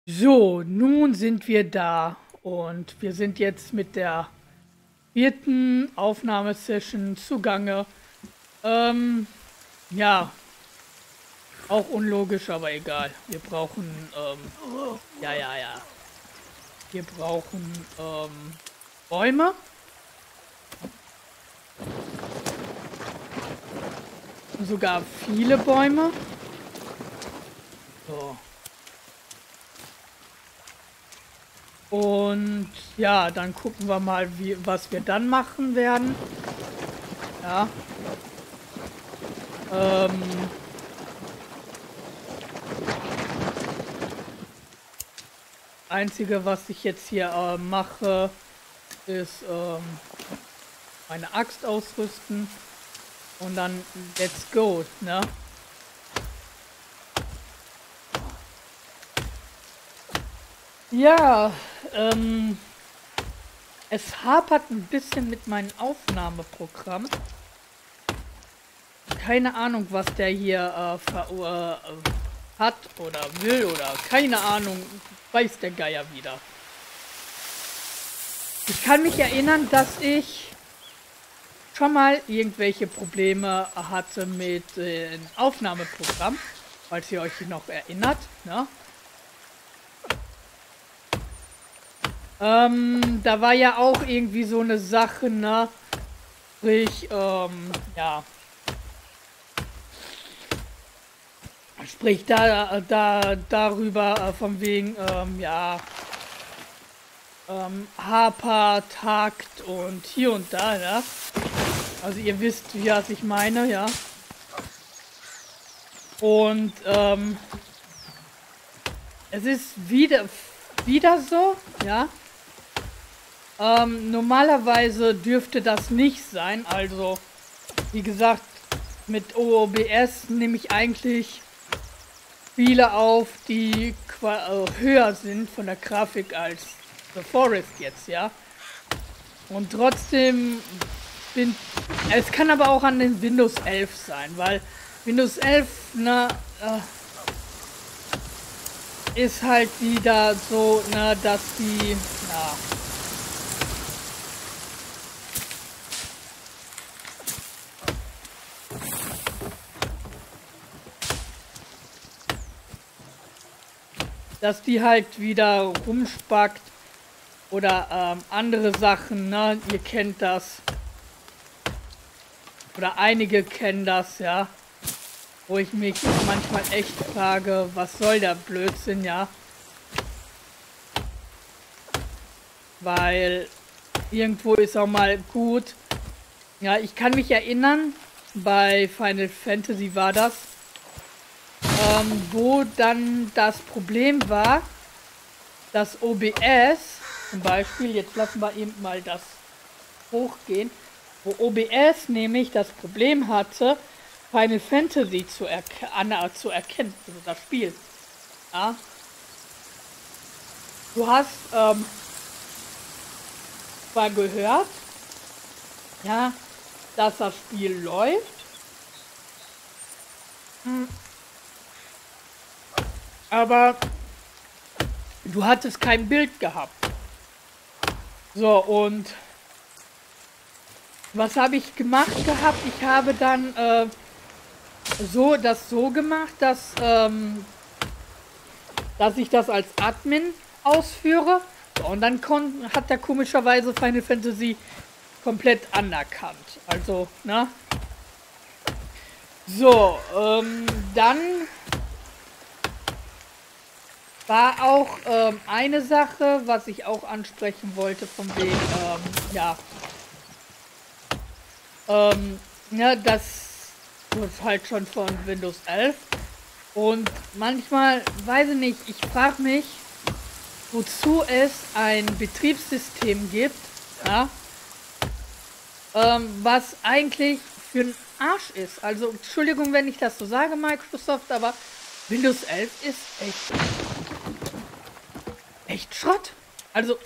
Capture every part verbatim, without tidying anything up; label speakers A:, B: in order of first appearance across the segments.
A: So, nun sind wir da und wir sind jetzt mit der vierten Aufnahmesession zugange. Ähm, ja, auch unlogisch, aber egal. Wir brauchen, ähm, ja, ja, ja. Wir brauchen, ähm, Bäume. Sogar viele Bäume. So. Und ja, dann gucken wir mal, wie, was wir dann machen werden. Ja. Ähm. Einzige, was ich jetzt hier äh, mache, ist ähm, meine Axt ausrüsten. Und dann let's go, ne? Ja, ähm, es hapert ein bisschen mit meinem Aufnahmeprogramm. Keine Ahnung, was der hier äh, ver äh, hat oder will oder keine Ahnung, weiß der Geier wieder. Ich kann mich erinnern, dass ich schon mal irgendwelche Probleme hatte mit dem äh, Aufnahmeprogramm, falls ihr euch noch erinnert, ne? Ähm, da war ja auch irgendwie so eine Sache, ne? Sprich, ähm, ja. Sprich, da, da, darüber, äh, von wegen, ähm, ja. Ähm, Harper, Takt und hier und da, ne? Also ihr wisst, was ich meine, ja. Und, ähm, es ist wieder, wieder so, ja. Ähm, normalerweise dürfte das nicht sein, also wie gesagt, mit O B S nehme ich eigentlich Spiele auf, die äh, höher sind von der Grafik als The Forest jetzt, ja. Und trotzdem bin, es kann aber auch an den Windows elf sein, weil Windows elf, na, äh, ist halt wieder so, na, dass die, na, dass die halt wieder rumspackt oder ähm, andere Sachen, ne? Ihr kennt das. Oder einige kennen das, ja. Wo ich mich manchmal echt frage, was soll der Blödsinn, ja. Weil irgendwo ist auch mal gut. Ja, ich kann mich erinnern, bei Final Fantasy war das. Ähm, wo dann das Problem war, dass O B S, zum Beispiel, jetzt lassen wir eben mal das hochgehen, wo O B S nämlich das Problem hatte, Final Fantasy zu, erke an, zu erkennen, also das Spiel. Ja. Du hast ähm, zwar gehört, ja, dass das Spiel läuft. Hm. Aber du hattest kein Bild gehabt. So, und was habe ich gemacht gehabt? Ich habe dann äh, so das so gemacht, dass, ähm, dass ich das als Admin ausführe. So, und dann hat der komischerweise Final Fantasy komplett anerkannt. Also, ne? So, ähm, dann war auch ähm, eine Sache, was ich auch ansprechen wollte, von wegen, ähm, ja, ähm, ja, das ist halt schon von Windows elf. Und manchmal, weiß ich nicht, ich frage mich, wozu es ein Betriebssystem gibt, ja, ähm, was eigentlich für einen Arsch ist. Also, Entschuldigung, wenn ich das so sage, Microsoft, aber Windows elf ist echt... echt Schrott. Also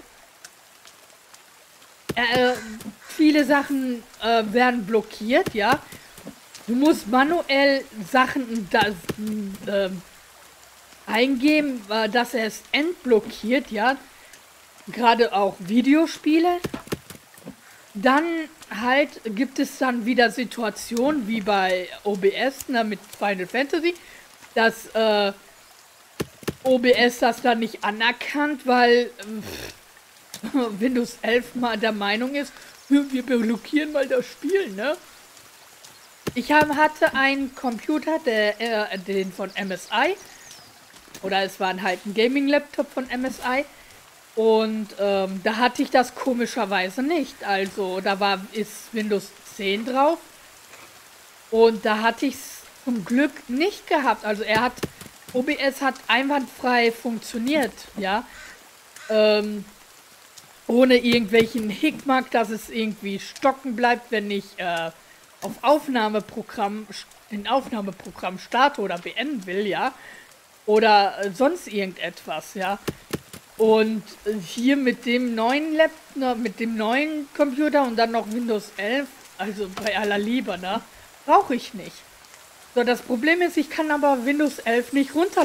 A: äh, viele Sachen äh, werden blockiert, ja. Du musst manuell Sachen da, äh, eingeben, äh, dass er es entblockiert, ja. Gerade auch Videospiele. Dann halt gibt es dann wieder Situationen wie bei O B S, ne, mit Final Fantasy, dass äh, O B S das dann nicht anerkannt, weil äh, Windows elf mal der Meinung ist, wir blockieren mal das Spiel, ne? Ich hab, hatte einen Computer, der, äh, den von M S I, oder es war halt ein Gaming-Laptop von M S I, und ähm, da hatte ich das komischerweise nicht. Also da war ist Windows zehn drauf und da hatte ich es zum Glück nicht gehabt. Also er hat, O B S hat einwandfrei funktioniert, ja, ähm, ohne irgendwelchen Hickmack, dass es irgendwie stocken bleibt, wenn ich äh, auf Aufnahmeprogramm, den Aufnahmeprogramm starte oder beenden will, ja, oder äh, sonst irgendetwas, ja. Und äh, hier mit dem neuen Laptop, mit dem neuen Computer und dann noch Windows elf, also bei aller Liebe, ne, brauche ich nicht. So, das Problem ist, ich kann aber Windows elf nicht runter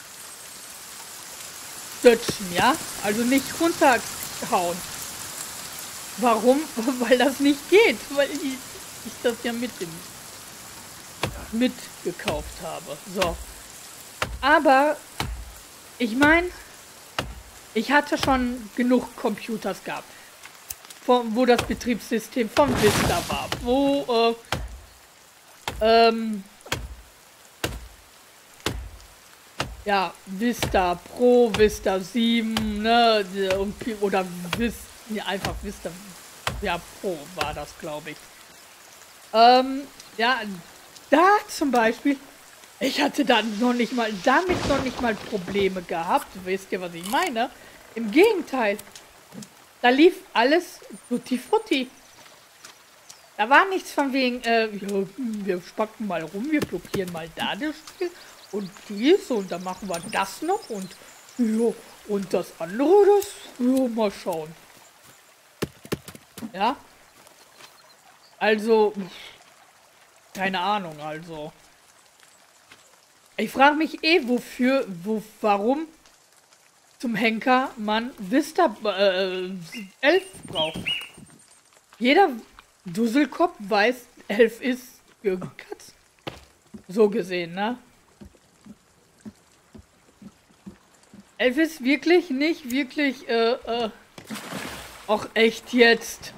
A: searchen, ja, also nicht runterhauen. Warum? Weil das nicht geht, weil ich, ich das ja mit dem mitgekauft habe. So. Aber ich meine, ich hatte schon genug Computers gehabt, von, wo das Betriebssystem von Vista war, wo äh, ähm, ja, Vista Pro, Vista sieben, ne, und, oder Vista, ja, einfach Vista, ja, Pro war das, glaube ich. Ähm, ja, da zum Beispiel, ich hatte dann noch nicht mal, damit noch nicht mal Probleme gehabt. Wisst ihr, was ich meine? Im Gegenteil. Da lief alles tutti frutti. Da war nichts von wegen, äh, ja, wir spacken mal rum, wir blockieren mal da das Spiel und dies und dann machen wir das noch und ja, und das andere, das, ja, mal schauen. Ja. Also, keine Ahnung, also. Ich frage mich eh, wofür, wo, warum zum Henker man Vista äh, elf braucht. Jeder Dusselkopf weiß, elf ist für Katzen. So gesehen, ne? elf ist wirklich nicht wirklich, äh, äh, auch echt jetzt.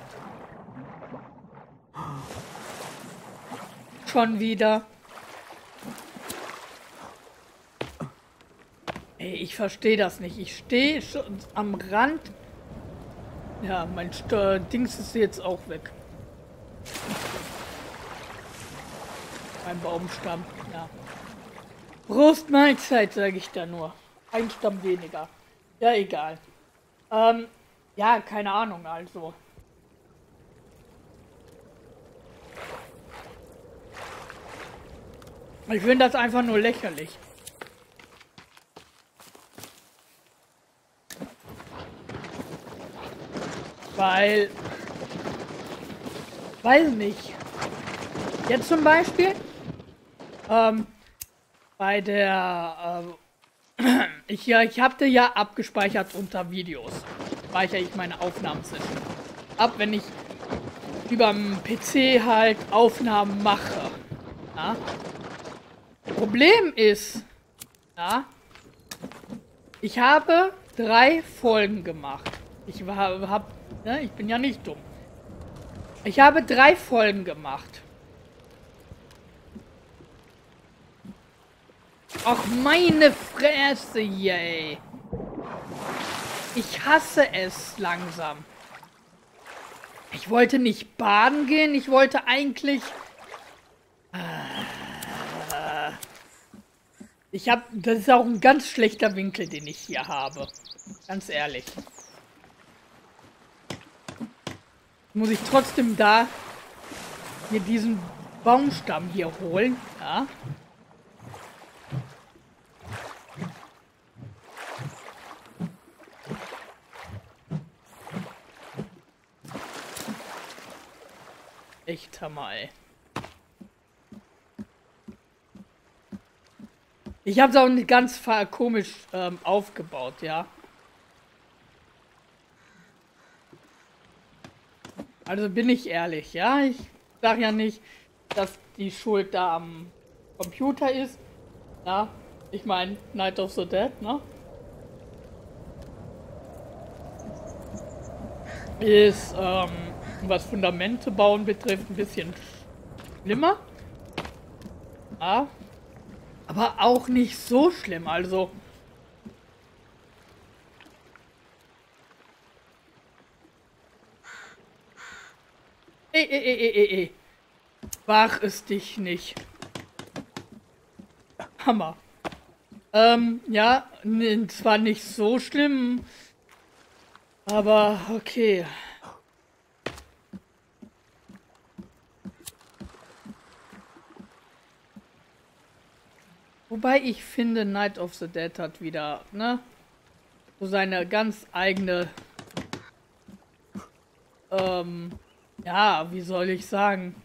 A: Schon wieder. Ey, ich verstehe das nicht. Ich stehe schon am Rand. Ja, mein St Dings ist jetzt auch weg. Mein Baumstamm, ja. Prost Mahlzeit, sage ich da nur. Ein Stamm weniger. Ja, egal. Ähm, ja, keine Ahnung, also. Ich finde das einfach nur lächerlich. Weil, weiß nicht. Jetzt zum Beispiel, ähm, bei der, äh, ich, ja, ich hatte ja abgespeichert unter Videos. Speichere ich meine Aufnahmensession ab, wenn ich über dem P C halt Aufnahmen mache. Ja? Problem ist, ja, ich habe drei Folgen gemacht. Ich war, hab, ne, ich bin ja nicht dumm. Ich habe drei Folgen gemacht. Ach, meine Fresse hier, ey. Ich hasse es langsam. Ich wollte nicht baden gehen, ich wollte eigentlich... Ich habe... Das ist auch ein ganz schlechter Winkel, den ich hier habe. Ganz ehrlich. Muss ich trotzdem da mir diesen Baumstamm hier holen, ja? Echt Hammer, ey. Ich habe es auch nicht ganz komisch ähm, aufgebaut, ja. Also bin ich ehrlich, ja. Ich sage ja nicht, dass die Schuld da am Computer ist. Ja, ich meine Night of the Dead, ne? Ist, ähm, was Fundamente bauen betrifft, ein bisschen schlimmer. Ja. Aber auch nicht so schlimm, also. Ey, ey, ey, ey, ey. Wach es dich nicht. Hammer. Ähm, ja, zwar nicht so schlimm, aber okay. Wobei ich finde, Night of the Dead hat wieder, ne, so seine ganz eigene, ähm, ja, wie soll ich sagen,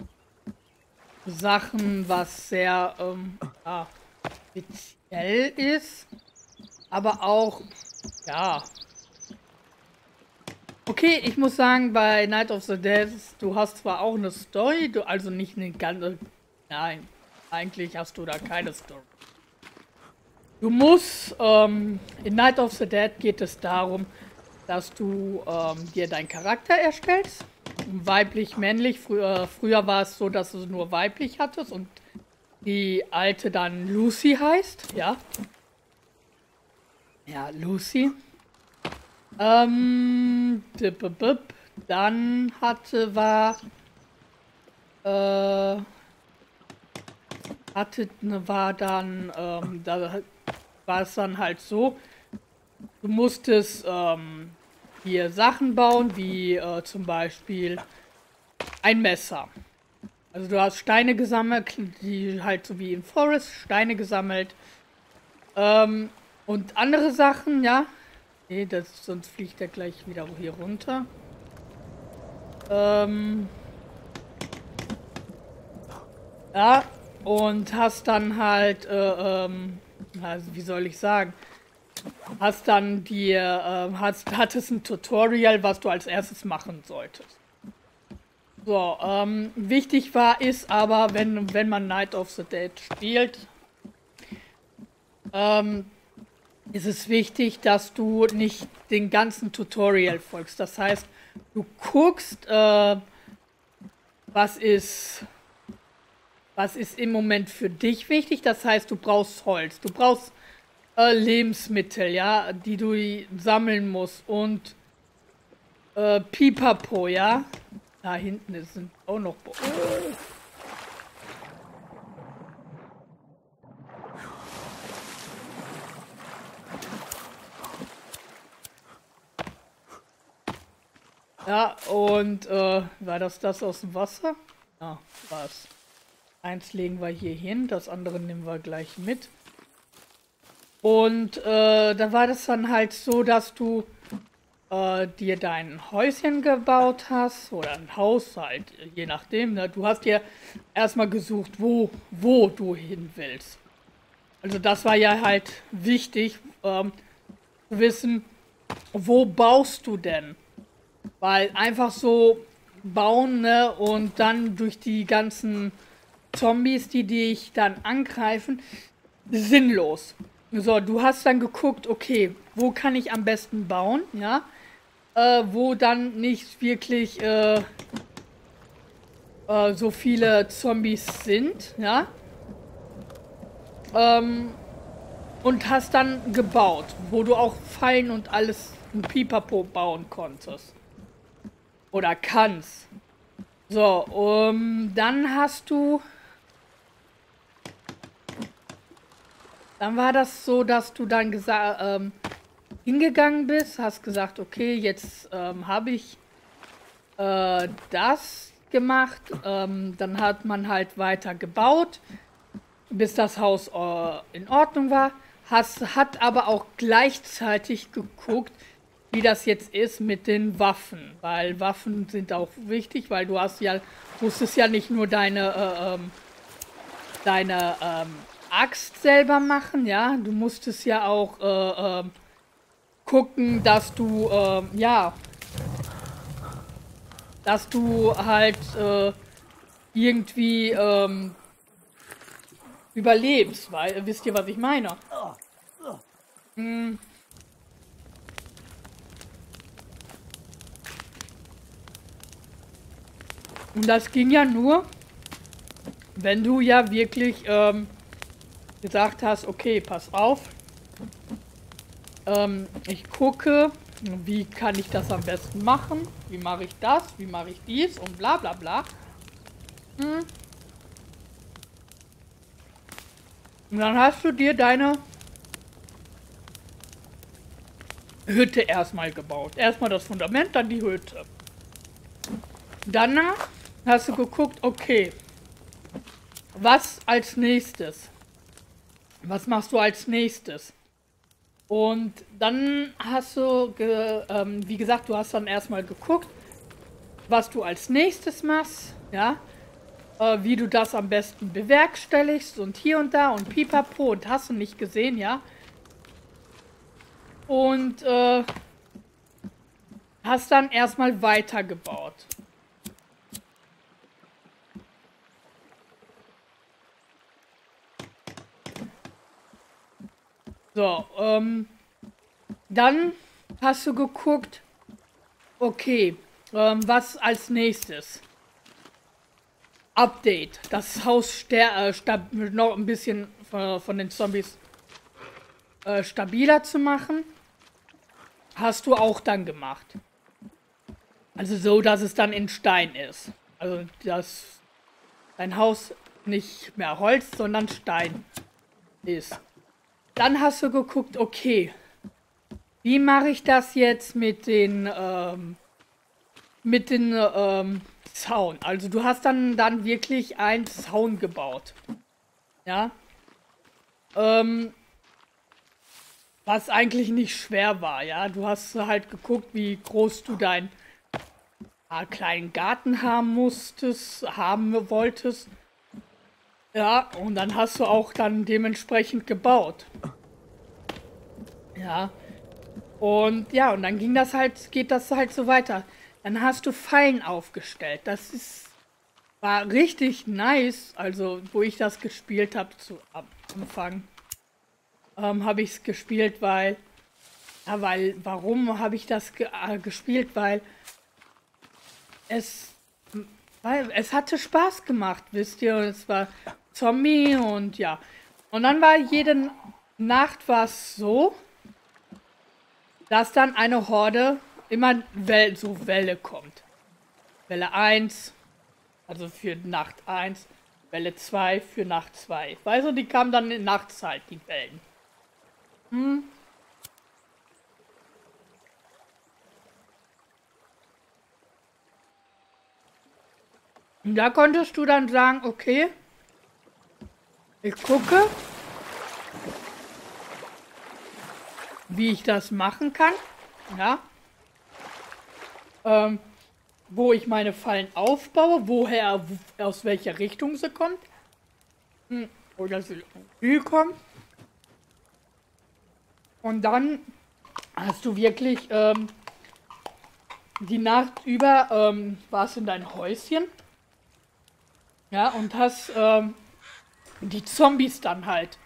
A: Sachen, was sehr, ähm, ja, speziell ist, aber auch, ja. Okay, ich muss sagen, bei Night of the Dead, du hast zwar auch eine Story, du, also nicht eine ganze, nein, eigentlich hast du da keine Story. Du musst, ähm, in Night of the Dead geht es darum, dass du ähm, dir deinen Charakter erstellst. Weiblich, männlich. Früher, früher war es so, dass du nur weiblich hattest und die alte dann Lucy heißt, ja. Ja, Lucy. Ähm, dann hatte, war, äh, hatte, war dann, ähm, da war es dann halt so, du musstest, ähm, hier Sachen bauen, wie äh, zum Beispiel ein Messer. Also du hast Steine gesammelt, die halt so wie im Forest, Steine gesammelt. Ähm, und andere Sachen, ja. Nee, das, sonst fliegt er gleich wieder hier runter. Ähm, ja, und hast dann halt, äh, ähm, also wie soll ich sagen, hast dann dir, äh, hast, hattest ein Tutorial, was du als erstes machen solltest. So, ähm, wichtig war, ist aber, wenn, wenn man Night of the Dead spielt, ähm, ist es wichtig, dass du nicht den ganzen Tutorial folgst. Das heißt, du guckst, äh, was ist, was ist im Moment für dich wichtig. Das heißt, du brauchst Holz, du brauchst äh, Lebensmittel, ja, die du sammeln musst und äh, Pipapo, ja. Da hinten sind auch noch... Oh. Ja, und äh, war das das aus dem Wasser? Ja, was. Eins legen wir hier hin, das andere nehmen wir gleich mit. Und äh, da war das dann halt so, dass du äh, dir dein Häuschen gebaut hast oder ein Haus halt, je nachdem. Ne? Du hast dir erstmal gesucht, wo, wo du hin willst. Also das war ja halt wichtig, ähm, zu wissen, wo baust du denn? Weil einfach so bauen, ne, und dann durch die ganzen Zombies, die dich dann angreifen, sinnlos. So, du hast dann geguckt, okay, wo kann ich am besten bauen, ja, äh, wo dann nicht wirklich äh, äh, so viele Zombies sind, ja, ähm, und hast dann gebaut, wo du auch Fallen und alles ein Pipapo bauen konntest. Oder kannst. So, um, dann hast du... Dann war das so, dass du dann gesagt, ähm, hingegangen bist, hast gesagt, okay, jetzt ähm, habe ich äh, das gemacht. Ähm, dann hat man halt weiter gebaut, bis das Haus äh, in Ordnung war. Hast, hat aber auch gleichzeitig geguckt, wie das jetzt ist mit den Waffen, weil Waffen sind auch wichtig, weil du hast ja, musstest ja nicht nur deine, äh, ähm, deine ähm, Axt selber machen, ja. Du musstest ja auch äh, äh, gucken, dass du, äh, ja, dass du halt äh, irgendwie ähm, überlebst, weil, wisst ihr, was ich meine? Hm. Und das ging ja nur, wenn du ja wirklich ähm, gesagt hast, okay, pass auf, ähm, ich gucke, wie kann ich das am besten machen, wie mache ich das, wie mache ich dies und bla bla bla. Hm. Und dann hast du dir deine Hütte erstmal gebaut. Erstmal das Fundament, dann die Hütte. Danach hast du geguckt, okay, was als nächstes? Was machst du als nächstes? Und dann hast du, ge, ähm, wie gesagt, du hast dann erstmal geguckt, was du als nächstes machst, ja, äh, wie du das am besten bewerkstelligst und hier und da und pipapo und hast du nicht gesehen, ja. Und äh, hast dann erstmal weitergebaut. So, ähm, dann hast du geguckt, okay, ähm, was als nächstes? Update. Das Haus ster äh, noch ein bisschen von, von den Zombies äh, stabiler zu machen. Hast du auch dann gemacht. Also so, dass es dann in Stein ist. Also, dass dein Haus nicht mehr Holz, sondern Stein ist. Dann hast du geguckt, okay, wie mache ich das jetzt mit den, ähm, mit den, ähm, Zaun? Also du hast dann, dann wirklich einen Zaun gebaut. Ja. Ähm, was eigentlich nicht schwer war, ja. Du hast halt geguckt, wie groß du deinen äh, kleinen Garten haben musstest, haben wolltest. Ja, und dann hast du auch dann dementsprechend gebaut. Ja. Und ja, und dann ging das halt, geht das halt so weiter. Dann hast du Fallen aufgestellt. Das ist, war richtig nice. Also, wo ich das gespielt habe, zu am Anfang, ähm, habe ich es gespielt, weil, ja, weil, warum habe ich das ge äh, gespielt? Weil es, weil es hatte Spaß gemacht, wisst ihr. Und es war Zombie und ja. Und dann war jede Nacht war es so, dass dann eine Horde immer Well so Welle kommt. Welle eins, also für Nacht eins, Welle zwei für Nacht zwei. Weißt du, die kamen dann in Nachtszeit, die Wellen. Hm. Und da konntest du dann sagen, okay, ich gucke, wie ich das machen kann, ja, ähm, wo ich meine Fallen aufbaue, woher, aus welcher Richtung sie kommt, hm. oder sie kommt. Und dann hast du wirklich ähm, die Nacht über ähm, warst in dein Häuschen, ja, und hast ähm, die Zombies dann halt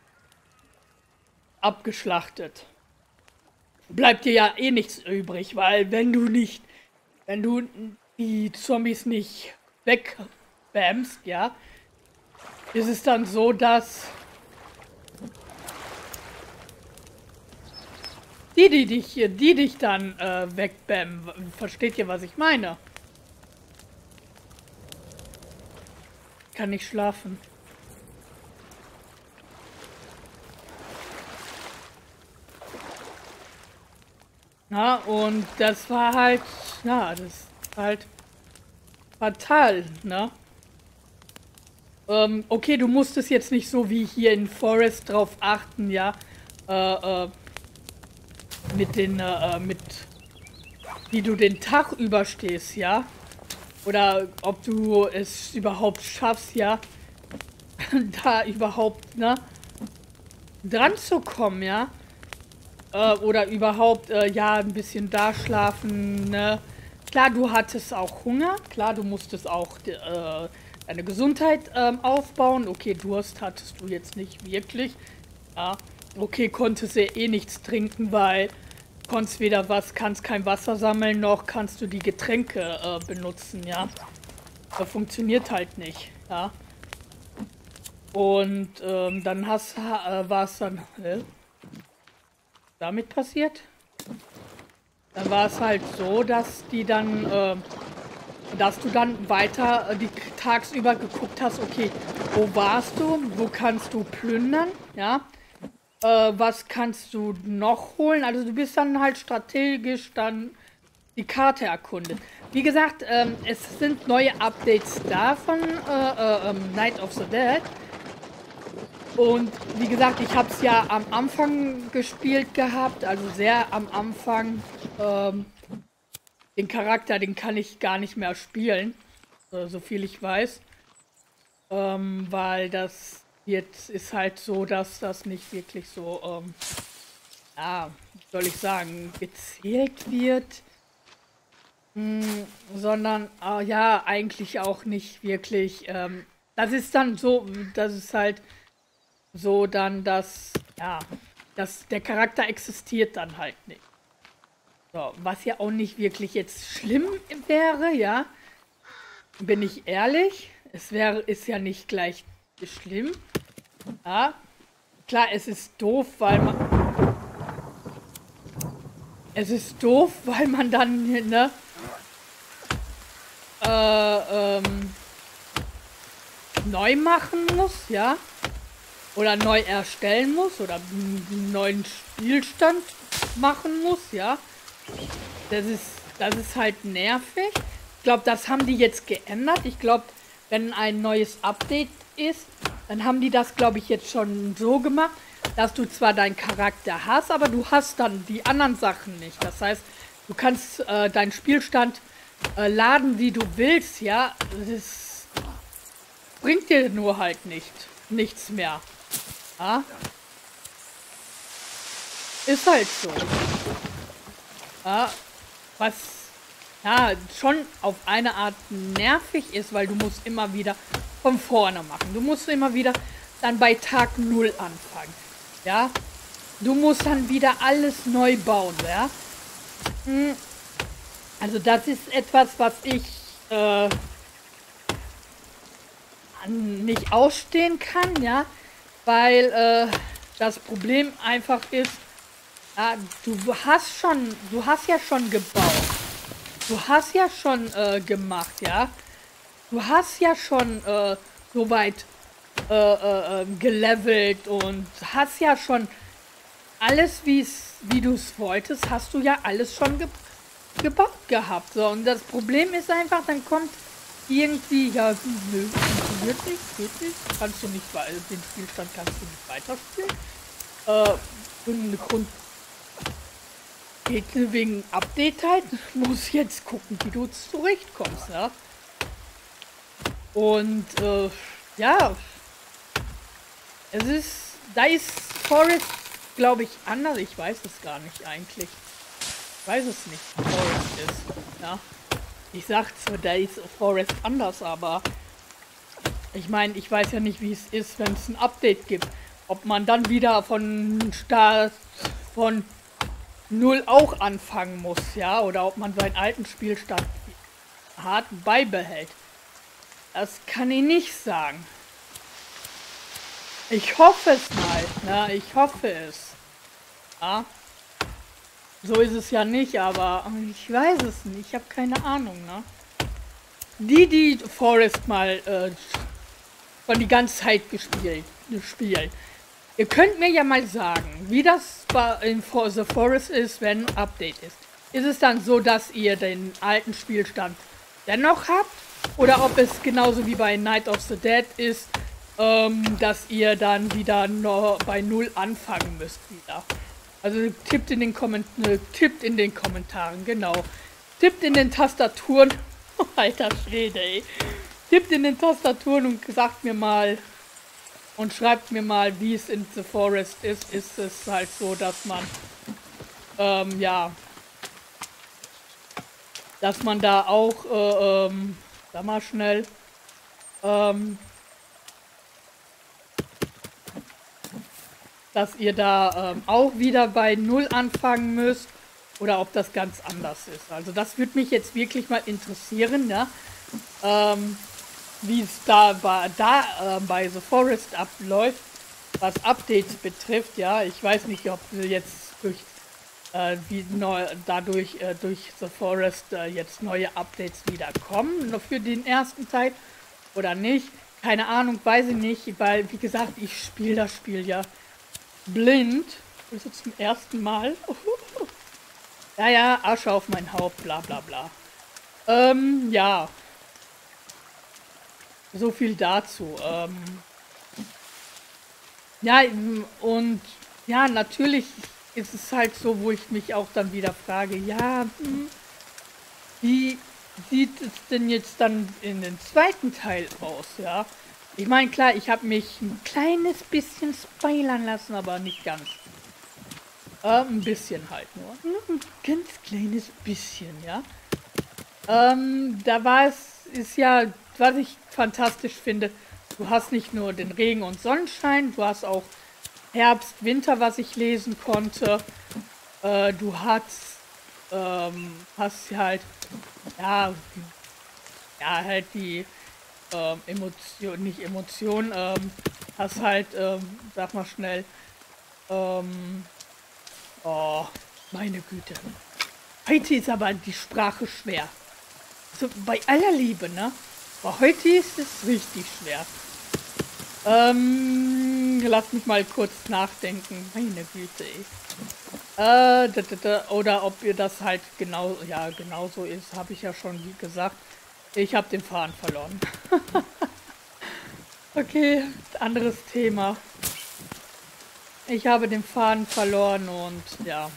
A: abgeschlachtet. Bleibt dir ja eh nichts übrig, weil wenn du nicht, wenn du die Zombies nicht wegbämst, ja, ist es dann so, dass die, die dich, die dich dann äh, wegbämmen, versteht ihr, was ich meine? Kann nicht schlafen. Ja, und das war halt, ja, das ist halt fatal, ne? Ähm, okay, du musstest jetzt nicht so wie hier in Forest drauf achten, ja, äh, äh, mit den, äh, mit, wie du den Tag überstehst, ja? Oder ob du es überhaupt schaffst, ja, da überhaupt, ne, dran zu kommen, ja. Äh, oder überhaupt, äh, ja, ein bisschen da schlafen, ne. Klar, du hattest auch Hunger, klar, du musstest auch äh, deine Gesundheit ähm, aufbauen. Okay, Durst hattest du jetzt nicht wirklich. Ja, okay, konntest ja eh nichts trinken, weil konntest weder was, kannst kein Wasser sammeln, noch kannst du die Getränke äh, benutzen, ja. Das funktioniert halt nicht, ja. Und ähm, dann hast äh, war es dann, äh, damit passiert? Dann war es halt so, dass die dann, äh, dass du dann weiter äh, die tagsüber geguckt hast, okay, wo warst du, wo kannst du plündern, ja, äh, was kannst du noch holen, also du bist dann halt strategisch dann die Karte erkundet. Wie gesagt, ähm, es sind neue Updates da von äh, äh, Night of the Dead. Und wie gesagt, ich habe es ja am Anfang gespielt gehabt, also sehr am Anfang. Ähm, den Charakter, den kann ich gar nicht mehr spielen, äh, so viel ich weiß. Ähm, weil das jetzt ist halt so, dass das nicht wirklich so, ähm, ja, wie soll ich sagen, gezählt wird. Mh, sondern, äh, ja, eigentlich auch nicht wirklich. Ähm, das ist dann so, das ist halt so dann, dass, ja, dass der Charakter existiert dann halt nicht. So, was ja auch nicht wirklich jetzt schlimm wäre, ja. Bin ich ehrlich. Es wäre, ist ja nicht gleich schlimm. Ja. Klar, es ist doof, weil man. Es ist doof, weil man dann, ne? Äh, ähm, neu machen muss, ja. Oder neu erstellen muss oder einen neuen Spielstand machen muss, ja. Das ist, das ist halt nervig. Ich glaube, das haben die jetzt geändert. Ich glaube, wenn ein neues Update ist, dann haben die das, glaube ich, jetzt schon so gemacht, dass du zwar deinen Charakter hast, aber du hast dann die anderen Sachen nicht. Das heißt, du kannst äh, deinen Spielstand äh, laden, wie du willst, ja. Das bringt dir nur halt nicht, nichts mehr. Ja? Ist halt so. Ja, was ja schon auf eine Art nervig ist, weil du musst immer wieder von vorne machen. Du musst immer wieder dann bei Tag null anfangen. Ja? Du musst dann wieder alles neu bauen, ja? Also das ist etwas, was ich äh, nicht ausstehen kann, ja? Weil äh, das Problem einfach ist, ja, du hast schon, du hast ja schon gebaut. Du hast ja schon äh, gemacht, ja. Du hast ja schon äh, soweit äh, äh, gelevelt und hast ja schon alles, wie's, wie du es wolltest, hast du ja alles schon ge gebaut gehabt. So, und das Problem ist einfach, dann kommt irgendwie, ja, nö, funktioniert nicht, geht nicht, kannst du nicht, weil den Spielstand kannst du nicht weiterspielen. Äh, und Grund geht wegen Update halt, muss jetzt gucken, wie du zurechtkommst, ja. Und, äh, ja, es ist, da ist Forest, glaube ich, anders, ich weiß es gar nicht eigentlich. Ich weiß es nicht, wie Forest ist, ja. Ich sag zwar, da ist Forest anders, aber ich meine, ich weiß ja nicht, wie es ist, wenn es ein Update gibt. Ob man dann wieder von Start, von null auch anfangen muss, ja, oder ob man seinen alten Spielstand hart beibehält. Das kann ich nicht sagen. Ich hoffe es mal, ne, ich hoffe es. Ja. So ist es ja nicht, aber ich weiß es nicht, ich habe keine Ahnung, ne. Die, die Forest mal äh, von die ganze Zeit gespielt, gespielt. Ihr könnt mir ja mal sagen, wie das in The Forest ist, wenn ein Update ist. Ist es dann so, dass ihr den alten Spielstand dennoch habt? Oder ob es genauso wie bei Night of the Dead ist, ähm, dass ihr dann wieder noch bei Null anfangen müsst wieder. Also tippt in den Kommentaren, tippt in den Kommentaren, genau. Tippt in den Tastaturen, alter Schwede, ey. Tippt in den Tastaturen und sagt mir mal, Und schreibt mir mal, wie es in The Forest ist. Ist es halt so, dass man, ähm, ja, dass man da auch, äh, ähm, sag mal schnell, ähm, dass ihr da ähm, auch wieder bei Null anfangen müsst oder ob das ganz anders ist. Also das würde mich jetzt wirklich mal interessieren, ja, ähm, wie es da, bei, da äh, bei The Forest abläuft, was Updates betrifft. Ja, ich weiß nicht, ob sie jetzt durch äh, wie neu, dadurch äh, durch The Forest äh, jetzt neue Updates wieder kommen, nur für den ersten Teil oder nicht. Keine Ahnung, weiß ich nicht, weil wie gesagt, ich spiele das Spiel ja blind. Das ist jetzt zum ersten Mal. Ja, ja, Asche auf mein Haupt, bla bla bla. Ähm, ja. So viel dazu. Ähm, ja, und ja, natürlich ist es halt so, wo ich mich auch dann wieder frage, ja, hm, wie sieht es denn jetzt dann in den zweiten Teil aus, ja? Ich meine, klar, ich habe mich ein kleines bisschen spoilern lassen, aber nicht ganz. Äh, ein bisschen halt nur. Nur ein ganz kleines bisschen, ja. Ähm, da war es, ist ja, was ich fantastisch finde, du hast nicht nur den Regen und Sonnenschein, du hast auch Herbst, Winter, was ich lesen konnte. Äh, du hast, ähm, hast halt, ja, ja, halt die ähm, Emotion, nicht Emotion, ähm, hast halt, ähm, sag mal schnell, ähm, oh, meine Güte. Heute ist aber die Sprache schwer. So, bei aller Liebe, ne? Aber heute ist es richtig schwer. Ähm, lass mich mal kurz nachdenken. Meine Güte, ey. Äh, da, da, da, oder ob ihr das halt genau, ja, genau so ist, habe ich ja schon wie gesagt. Ich habe den Faden verloren. Okay, anderes Thema. Ich habe den Faden verloren und ja.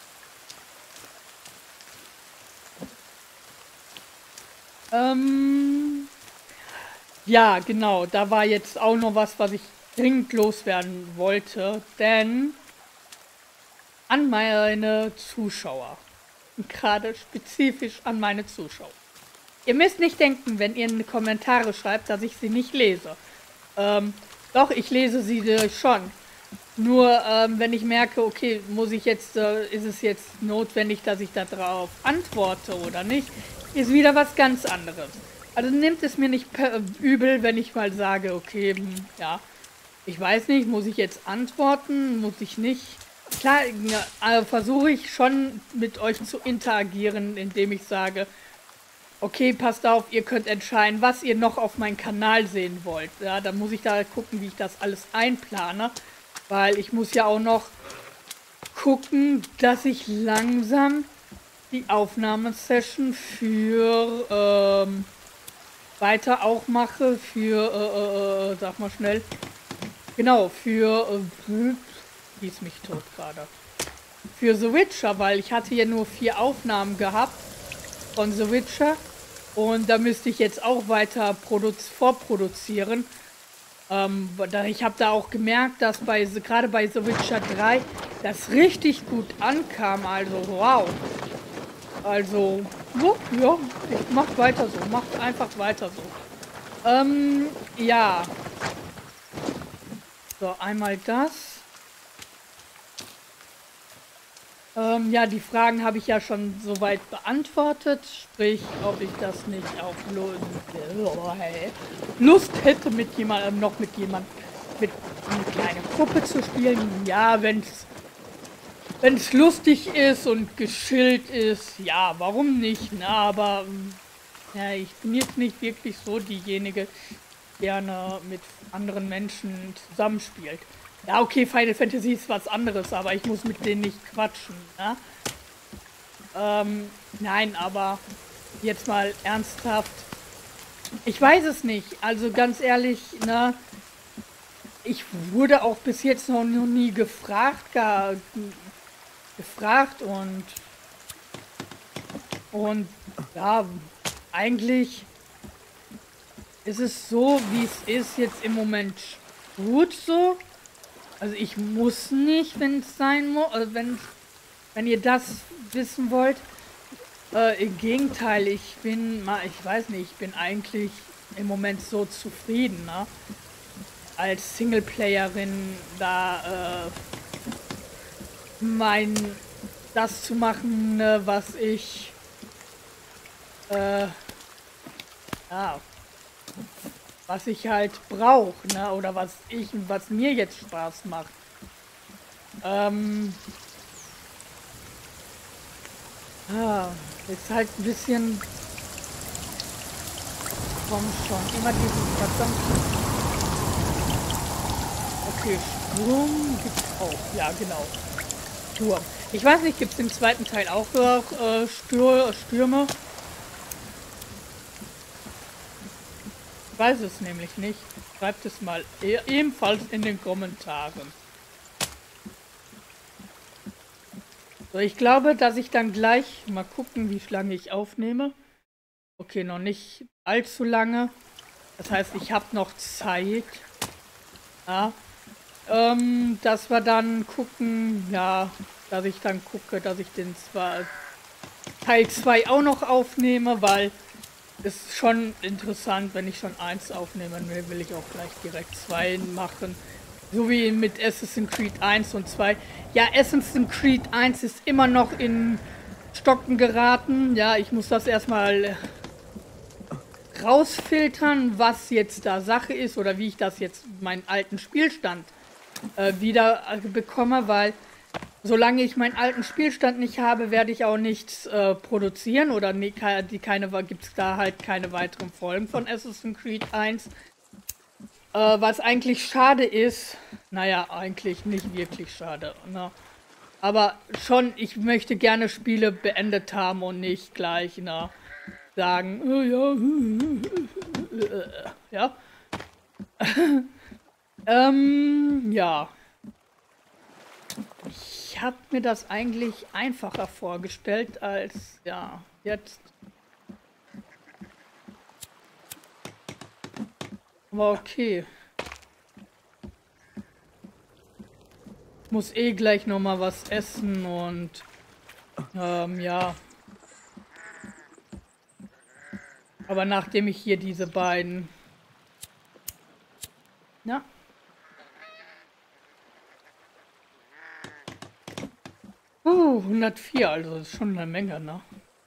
A: Ähm, ja, genau, da war jetzt auch noch was, was ich dringend loswerden wollte, denn an meine Zuschauer, gerade spezifisch an meine Zuschauer. Ihr müsst nicht denken, wenn ihr eine Kommentare schreibt, dass ich sie nicht lese. Ähm, doch, ich lese sie äh, schon. Nur ähm, wenn ich merke, okay, muss ich jetzt, äh, ist es jetzt notwendig, dass ich darauf antworte oder nicht, ist wieder was ganz anderes. Also nehmt es mir nicht per, übel, wenn ich mal sage, okay, hm, ja, ich weiß nicht, muss ich jetzt antworten, muss ich nicht. Klar, ja, äh, versuche ich schon mit euch zu interagieren, indem ich sage, okay, passt auf, ihr könnt entscheiden, was ihr noch auf meinem Kanal sehen wollt. Ja, dann muss ich da gucken, wie ich das alles einplane. Weil ich muss ja auch noch gucken, dass ich langsam die Aufnahmesession für ähm, weiter auch mache. Für, äh, äh, sag mal schnell. Genau, für, äh, hieß mich tot gerade. Für The Witcher, weil ich hatte ja nur vier Aufnahmen gehabt von The Witcher. Und da müsste ich jetzt auch weiter vorproduzieren. Ähm, ich habe da auch gemerkt, dass bei gerade bei The Witcher drei das richtig gut ankam. Also wow. Also so, ja, ich macht weiter so, macht einfach weiter so. Ähm, ja. So, einmal das. Ähm, ja, die Fragen habe ich ja schon soweit beantwortet, sprich, ob ich das nicht auch Lust hätte, mit jemandem, noch mit jemand, mit einer kleinen Gruppe zu spielen. Ja, wenn es wenn es lustig ist und geschillt ist, ja, warum nicht? Na, aber ja, ich bin jetzt nicht wirklich so diejenige, die gerne mit anderen Menschen zusammenspielt. Ja, okay, Final Fantasy ist was anderes, aber ich muss mit denen nicht quatschen, ne? Ähm, nein, aber jetzt mal ernsthaft. Ich weiß es nicht. Also ganz ehrlich, ne? Ich wurde auch bis jetzt noch nie gefragt, gar, gefragt und und ja, eigentlich ist es so, wie es ist jetzt im Moment gut so. Also ich muss nicht, wenn es sein muss, also wenn, wenn ihr das wissen wollt. Äh, im Gegenteil, ich bin mal, ich weiß nicht, ich bin eigentlich im Moment so zufrieden, ne? Als Singleplayerin da äh, mein das zu machen, ne, was ich äh, ja, was ich halt brauche, ne? Oder was ich, was mir jetzt Spaß macht. Ähm, ah, ist halt ein bisschen, komm schon, immer dieses verdammte. Okay, Sturm gibt's auch. Ja, genau. Sturm. Ich weiß nicht, gibt es im zweiten Teil auch äh, Stür Stürme? Ich weiß es nämlich nicht. Schreibt es mal e ebenfalls in den Kommentaren. So, ich glaube, dass ich dann gleich mal gucken, wie lange ich aufnehme. Okay, noch nicht allzu lange. Das heißt, ich habe noch Zeit. Ja. Ähm, dass wir dann gucken, ja, dass ich dann gucke, dass ich den zwar Teil zwei auch noch aufnehme, weil es ist schon interessant, wenn ich schon eins aufnehmen will, will ich auch gleich direkt zwei machen. So wie mit Assassin's Creed eins und zwei. Ja, Assassin's Creed eins ist immer noch in Stocken geraten. Ja, ich muss das erstmal rausfiltern, was jetzt da Sache ist oder wie ich das jetzt meinen alten Spielstand äh, wieder äh, bekomme, weil solange ich meinen alten Spielstand nicht habe, werde ich auch nichts äh, produzieren oder ne, die keine, gibt es da halt keine weiteren Folgen von Assassin's Creed eins. Äh, was eigentlich schade ist, naja, eigentlich nicht wirklich schade, ne? Aber schon, ich möchte gerne Spiele beendet haben und nicht gleich, ne, sagen, oh, ja, ja. ähm, ja. Ich habe mir das eigentlich einfacher vorgestellt als, ja, jetzt. Aber okay. Ich muss eh gleich noch mal was essen und, ähm, ja. Aber nachdem ich hier diese beiden, ja. Uh, hundertvier, also das ist schon eine Menge, ne?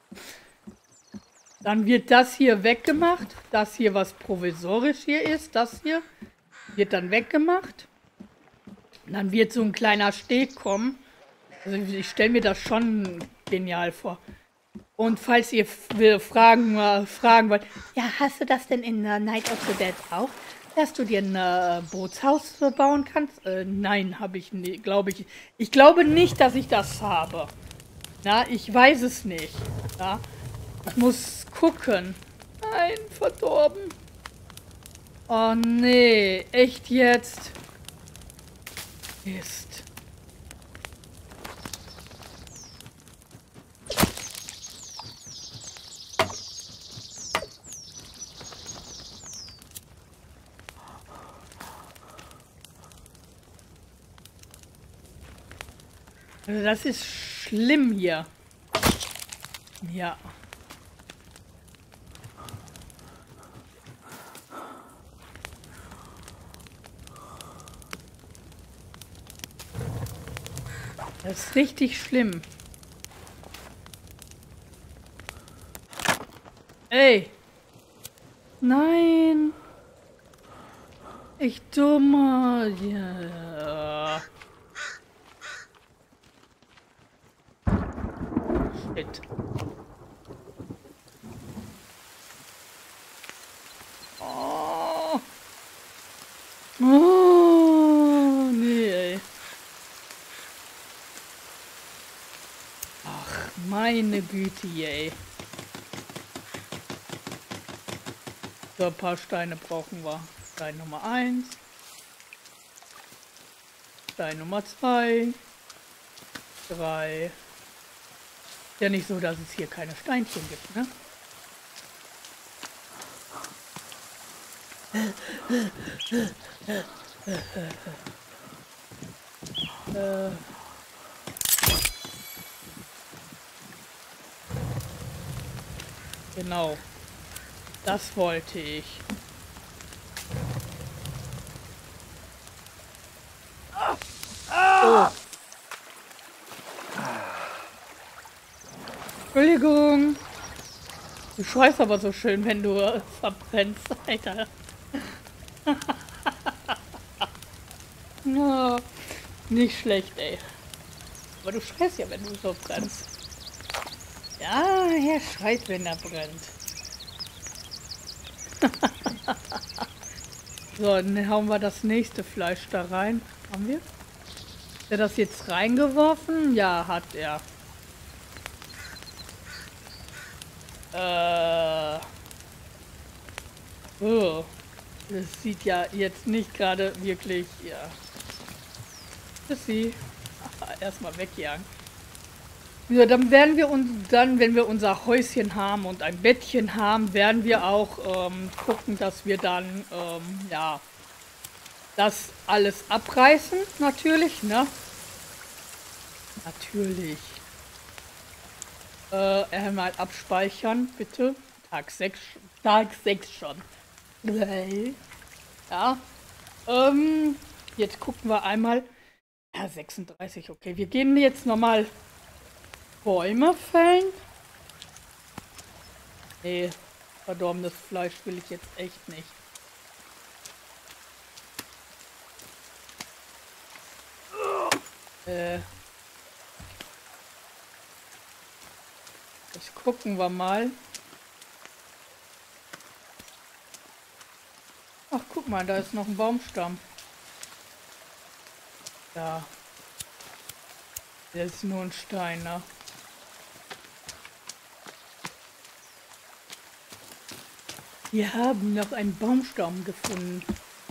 A: Dann wird das hier weggemacht. Das hier, was provisorisch hier ist, das hier, wird dann weggemacht. Dann wird so ein kleiner Steg kommen. Also ich stelle mir das schon genial vor. Und falls ihr fragen, äh, fragen wollt, ja, hast du das denn in uh, Night of the Dead auch? Dass du dir ein äh, Bootshaus bauen kannst? Äh, nein, habe ich nicht, glaube ich. Ich glaube nicht, dass ich das habe. Na, ich weiß es nicht. Ja, ich muss gucken. Nein, verdorben. Oh nee, echt jetzt? Mist. Also das ist schlimm hier. Ja. Das ist richtig schlimm. Ey. Nein. Ich dummer. Ja. Shit. Oh. Oh, nee, ey. Ach, meine Güte, ey. So, ein paar Steine brauchen wir. Stein Nummer eins. Stein Nummer zwei. drei. Ja, nicht so, dass es hier keine Steinchen gibt, ne? Äh, genau. Das wollte ich. Oh. Entschuldigung. Du schreist aber so schön, wenn du äh, verbrennst, Alter. Ja, nicht schlecht, ey. Aber du schreist ja, wenn du so brennst. Ja, er schreit, wenn er brennt. So, dann hauen wir das nächste Fleisch da rein. Haben wir? Hat er das jetzt reingeworfen? Ja, hat er. Äh. Oh. Das sieht ja jetzt nicht gerade wirklich. Ja. Tschüssi. Erstmal wegjagen. Ja, dann werden wir uns dann, wenn wir unser Häuschen haben und ein Bettchen haben, werden wir auch ähm, gucken, dass wir dann, ähm, ja, das alles abreißen, natürlich, ne? Natürlich. Äh, einmal abspeichern, bitte. Tag sechs, Tag sechs schon. Ja. Ähm, jetzt gucken wir einmal. Ja, sechsunddreißig, okay. Wir gehen jetzt nochmal Bäume fällen. Nee, verdorbenes Fleisch will ich jetzt echt nicht. Äh. Jetzt gucken wir mal. Ach, guck mal, da ist noch ein Baumstamm. Ja. Der ist nur ein Stein, ne? Wir haben noch einen Baumstamm gefunden.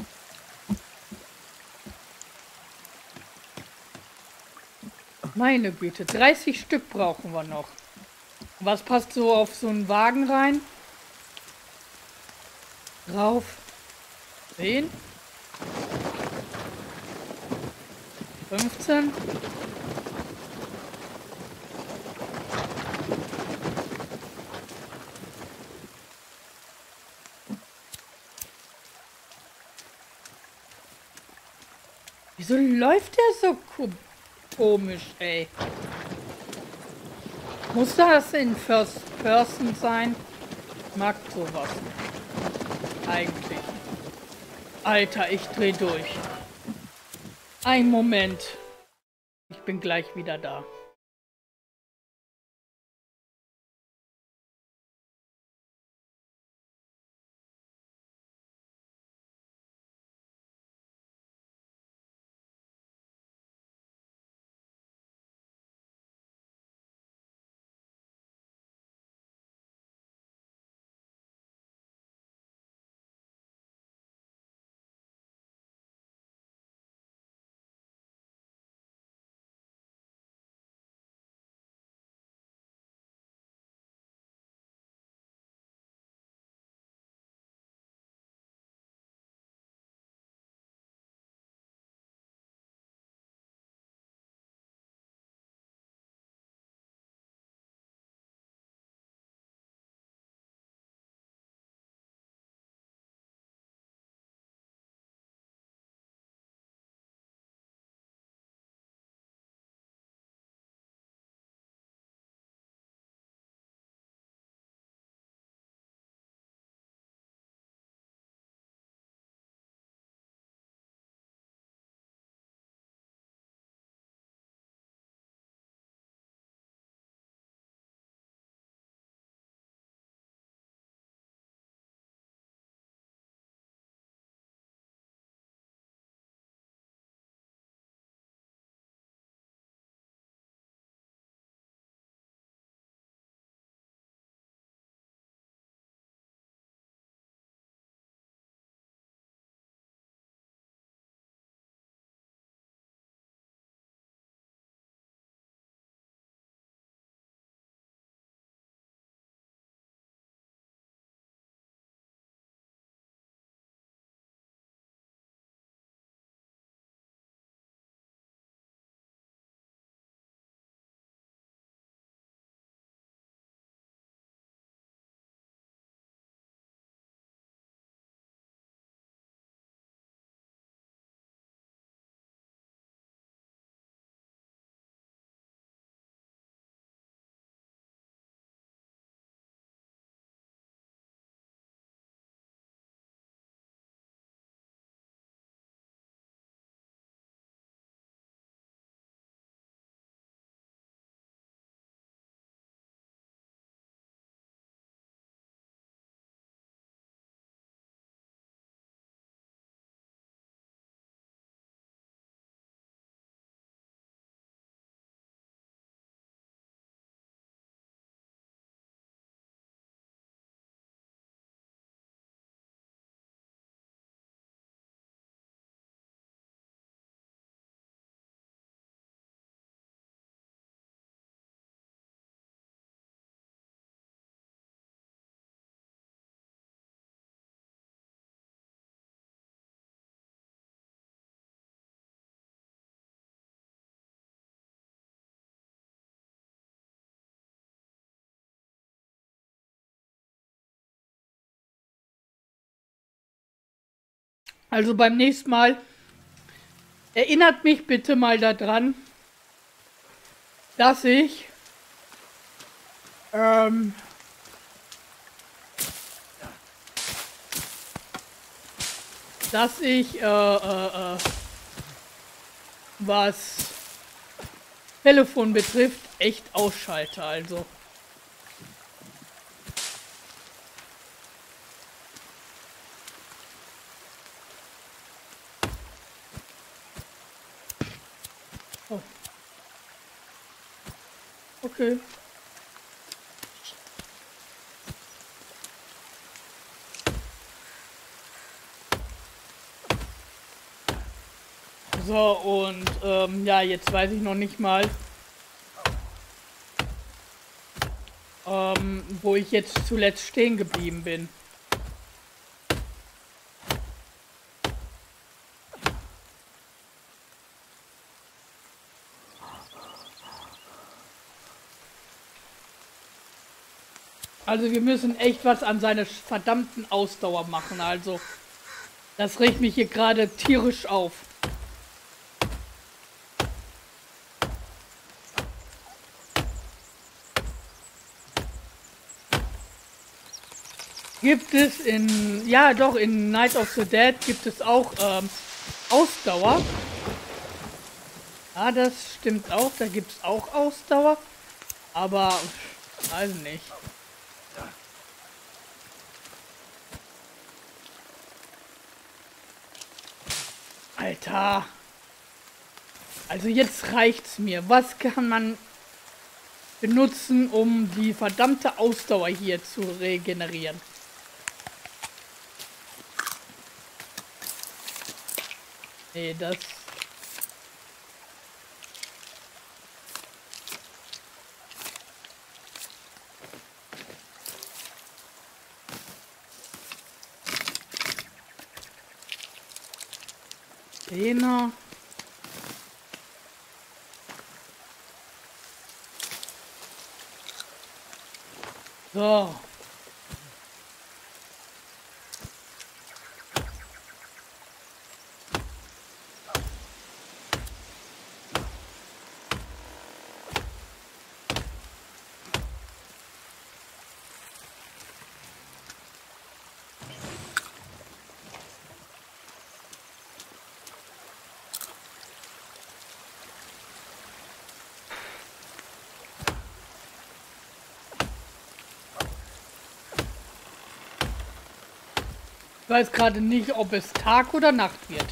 A: Meine Güte, dreißig Stück brauchen wir noch. Was passt so auf so einen Wagen rein? Drauf. zehn. fünfzehn. Wieso läuft der so ko komisch, ey? Muss das in First Person sein? Ich mag sowas. Eigentlich. Alter, ich dreh durch. Ein Moment. Ich bin gleich wieder da. Also beim nächsten Mal erinnert mich bitte mal daran, dass ich ähm, dass ich äh, äh, äh, was Telefon betrifft, echt ausschalte. Also oh. Okay. So, und ähm, ja, jetzt weiß ich noch nicht mal, ähm, wo ich jetzt zuletzt stehen geblieben bin. Also wir müssen echt was an seiner verdammten Ausdauer machen. Also das regt mich hier gerade tierisch auf. Gibt es in, ja doch, in Night of the Dead gibt es auch ähm, Ausdauer. Ja, das stimmt auch, da gibt es auch Ausdauer. Aber, weiß nicht. Alter. Also jetzt reicht's mir. Was kann man benutzen, um die verdammte Ausdauer hier zu regenerieren? Nee, das... Zehner. So. Ich weiß gerade nicht, ob es Tag oder Nacht wird.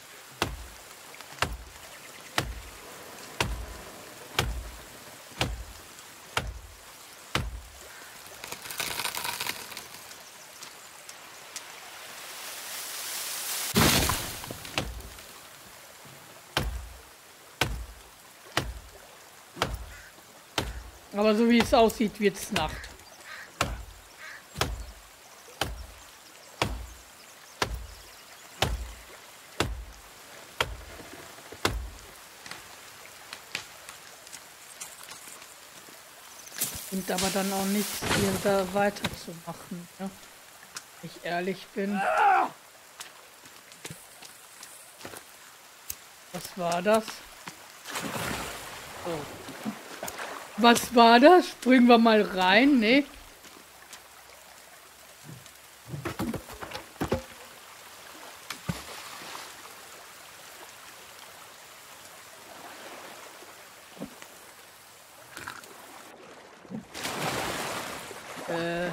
A: Aber so wie es aussieht, wird es Nacht. Bringt aber dann auch nichts, hier da weiterzumachen, ne? Wenn ich ehrlich bin. Was war das? Oh. Was war das? Springen wir mal rein, ne? Äh.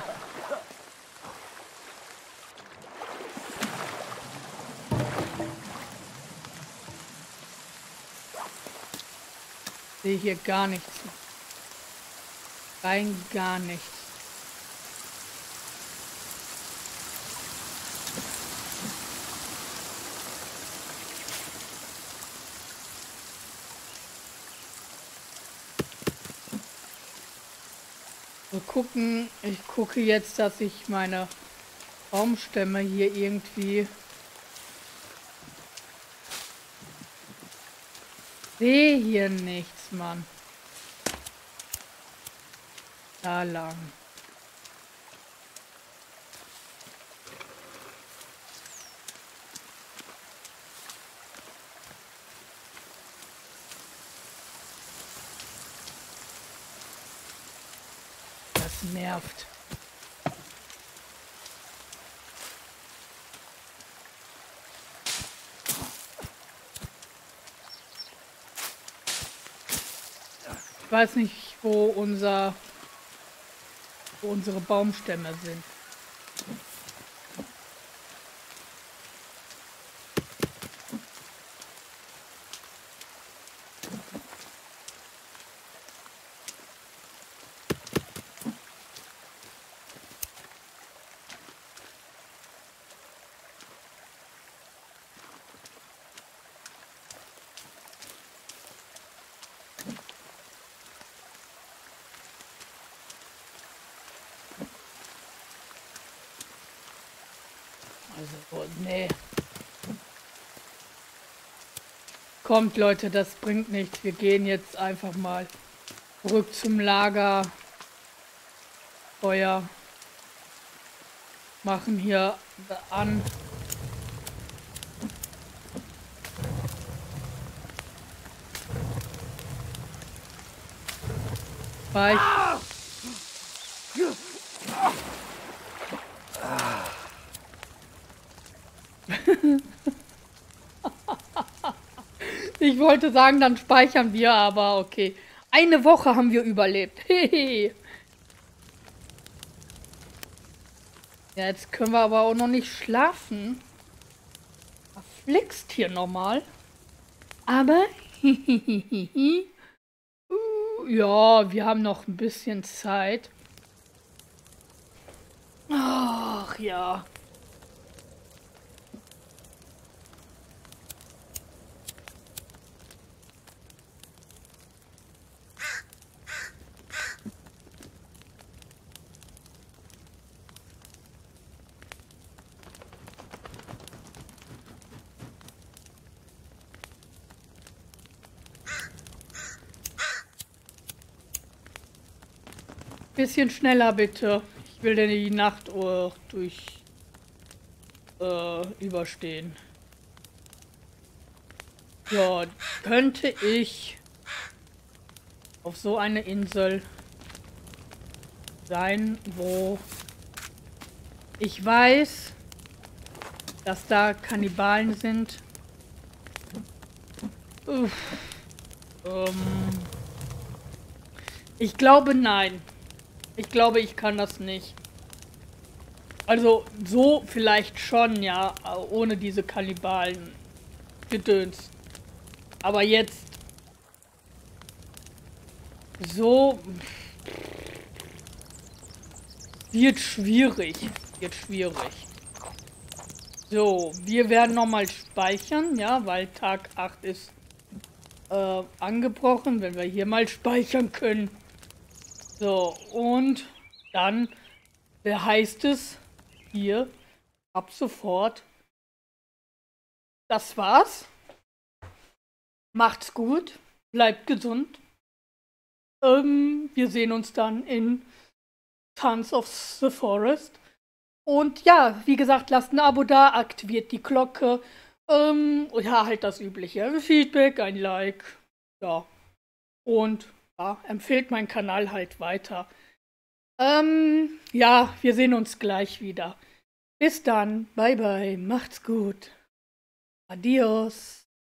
A: Sehe hier gar nichts. Rein gar nichts. Wir gucken, ich gucke jetzt, dass ich meine Baumstämme hier irgendwie sehe hier nichts, Mann. Da lang. Das nervt. Ich weiß nicht, wo unser wo unsere Baumstämme sind. Also, oh, nee. Kommt, Leute, das bringt nichts. Wir gehen jetzt einfach mal zurück zum Lager. Feuer. Machen hier an. Weich. Ich wollte sagen, dann speichern wir, aber okay. Eine Woche haben wir überlebt. Ja, jetzt können wir aber auch noch nicht schlafen. Verflixt hier nochmal. Aber ja, wir haben noch ein bisschen Zeit. Ach ja. Bisschen schneller bitte. Ich will denn die Nacht uh, durch äh, überstehen. Ja, könnte ich auf so eine Insel sein, wo ich weiß, dass da Kannibalen sind. Uff. Ähm, ich glaube, nein. Ich glaube, ich kann das nicht. Also, so vielleicht schon, ja, ohne diese Kannibalen Gedöns. Aber jetzt so wird schwierig. Wird schwierig. So, wir werden nochmal speichern, ja, weil Tag acht ist äh, angebrochen, wenn wir hier mal speichern können. So, und dann wer heißt es hier ab sofort. Das war's. Macht's gut, bleibt gesund. Ähm, wir sehen uns dann in Sons of the Forest. Und ja, wie gesagt, lasst ein Abo da, aktiviert die Glocke. Ähm, ja, halt das übliche. Feedback, ein Like. Ja. Und ja, empfehlt meinen Kanal halt weiter. Ähm, ja, wir sehen uns gleich wieder. Bis dann. Bye bye. Macht's gut. Adios.